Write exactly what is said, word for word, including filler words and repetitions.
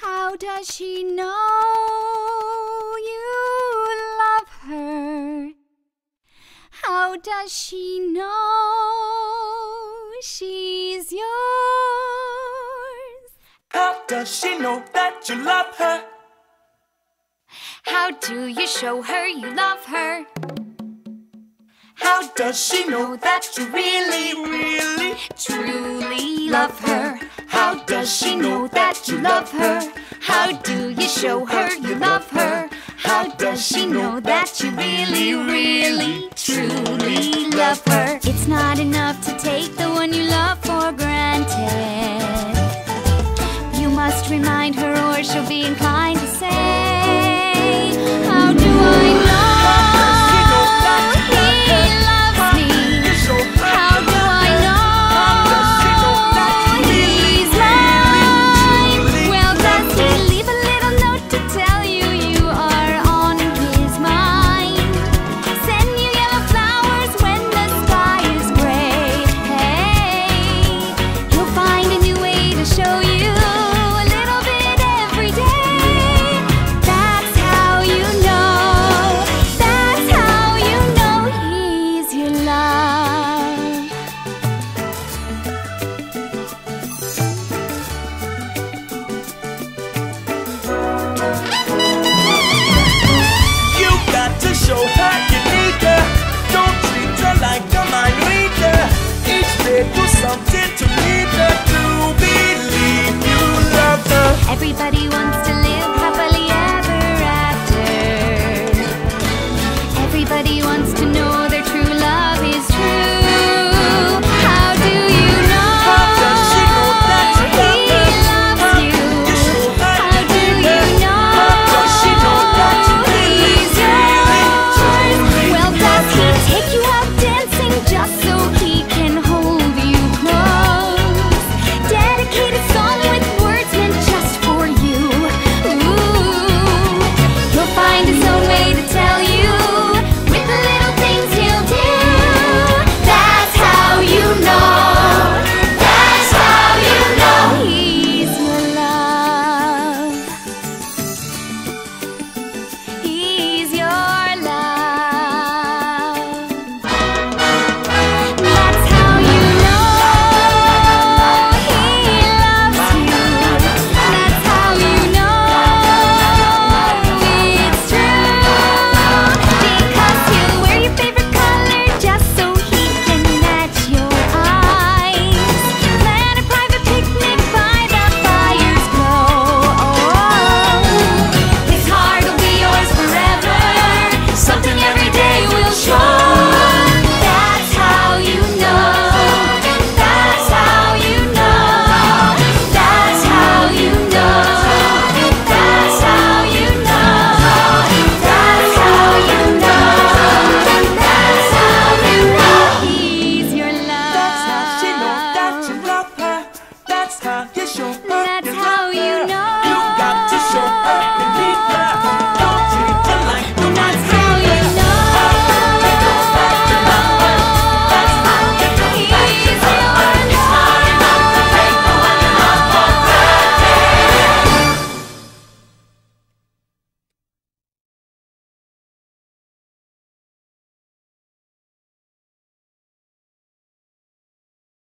How does she know you love her? How does she know she's yours? How does she know that you love her? How do you show her you love her? How does she know that you really, really, truly love her? How does she know that you love her? How do you show her you love her? How does she know that you really, really, truly love her? It's not enough to take the one you love for granted. You must remind her or she'll be inclined to say, how do I know? Do something to lead her to believe you love her. Everybody wants to